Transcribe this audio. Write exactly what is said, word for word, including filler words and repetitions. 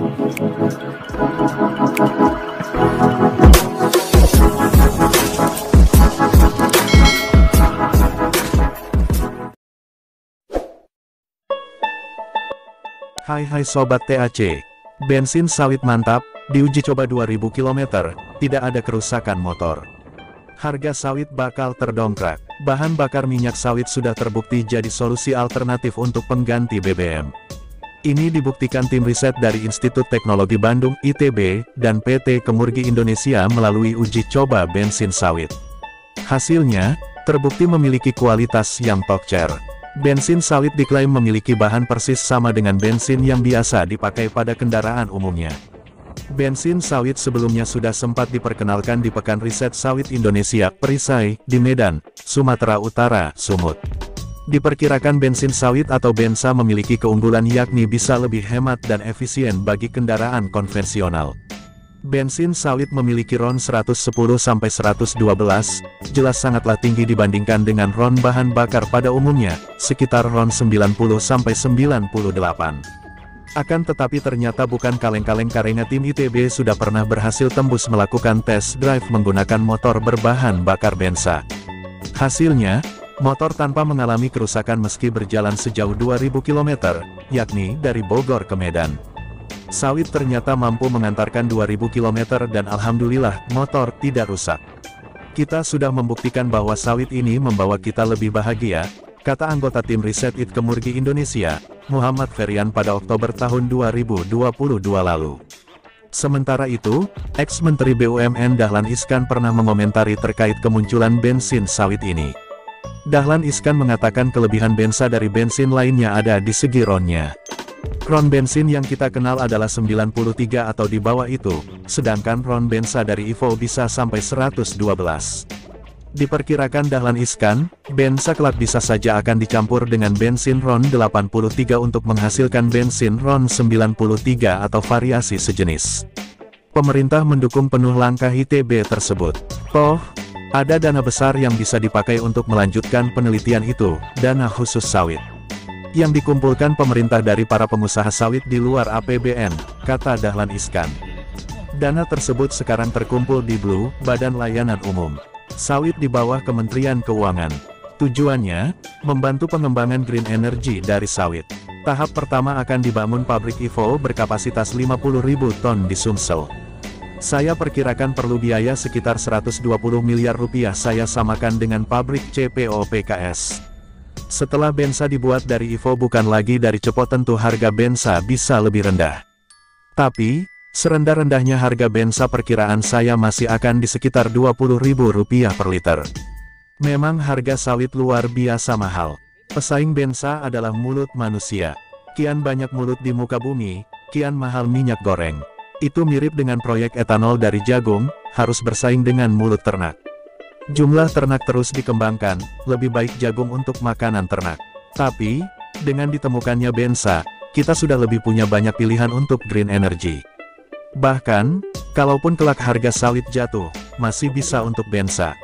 Hai hai Sobat T A C. Bensin sawit mantap, diuji coba dua ribu kilometer, tidak ada kerusakan motor. Harga sawit bakal terdongkrak. Bahan bakar minyak sawit sudah terbukti jadi solusi alternatif untuk pengganti B B M. Ini dibuktikan tim riset dari Institut Teknologi Bandung I T B, dan P T Kemurgi Indonesia melalui uji coba bensin sawit. Hasilnya, terbukti memiliki kualitas yang top tier. Bensin sawit diklaim memiliki bahan persis sama dengan bensin yang biasa dipakai pada kendaraan umumnya. Bensin sawit sebelumnya sudah sempat diperkenalkan di Pekan Riset Sawit Indonesia, Perisai, di Medan, Sumatera Utara, Sumut. Diperkirakan bensin sawit atau bensa memiliki keunggulan yakni bisa lebih hemat dan efisien bagi kendaraan konvensional. Bensin sawit memiliki RON seratus sepuluh sampai seratus dua belas, jelas sangatlah tinggi dibandingkan dengan RON bahan bakar pada umumnya, sekitar RON sembilan puluh sampai sembilan puluh delapan. Akan tetapi ternyata bukan kaleng-kaleng karena tim I T B sudah pernah berhasil tembus melakukan test drive menggunakan motor berbahan bakar bensa. Hasilnya, motor tanpa mengalami kerusakan meski berjalan sejauh dua ribu kilometer, yakni dari Bogor ke Medan. Sawit ternyata mampu mengantarkan dua ribu kilometer dan alhamdulillah motor tidak rusak. Kita sudah membuktikan bahwa sawit ini membawa kita lebih bahagia, kata anggota tim riset I T Kemurgi Indonesia, Muhammad Ferian pada Oktober tahun dua ribu dua puluh dua lalu. Sementara itu, ex-Menteri B U M N Dahlan Iskan pernah mengomentari terkait kemunculan bensin sawit ini. Dahlan Iskan mengatakan kelebihan bensa dari bensin lainnya ada di segi RON-nya. RON bensin yang kita kenal adalah sembilan puluh tiga atau di bawah itu, sedangkan RON bensa dari I V O bisa sampai seratus dua belas. Diperkirakan Dahlan Iskan, bensa kelak bisa saja akan dicampur dengan bensin RON delapan puluh tiga untuk menghasilkan bensin RON sembilan puluh tiga atau variasi sejenis. Pemerintah mendukung penuh langkah I T B tersebut. Toh, ada dana besar yang bisa dipakai untuk melanjutkan penelitian itu, dana khusus sawit yang dikumpulkan pemerintah dari para pengusaha sawit di luar A P B N, kata Dahlan Iskan. Dana tersebut sekarang terkumpul di B L U, Badan Layanan Umum Sawit di bawah Kementerian Keuangan. Tujuannya, membantu pengembangan green energy dari sawit. Tahap pertama akan dibangun pabrik I V O berkapasitas lima puluh ribu ton di Sumsel. Saya perkirakan perlu biaya sekitar seratus dua puluh miliar rupiah, saya samakan dengan pabrik C P O P K S. Setelah bensa dibuat dari I V O bukan lagi dari cepot, tentu harga bensa bisa lebih rendah. Tapi, serendah-rendahnya harga bensa perkiraan saya masih akan di sekitar dua puluh ribu rupiah per liter. Memang harga sawit luar biasa mahal. Pesaing bensa adalah mulut manusia. Kian banyak mulut di muka bumi, kian mahal minyak goreng. Itu mirip dengan proyek etanol dari jagung, harus bersaing dengan mulut ternak. Jumlah ternak terus dikembangkan, lebih baik jagung untuk makanan ternak. Tapi, dengan ditemukannya bensa, kita sudah lebih punya banyak pilihan untuk green energy. Bahkan, kalaupun kelak harga sawit jatuh, masih bisa untuk bensa.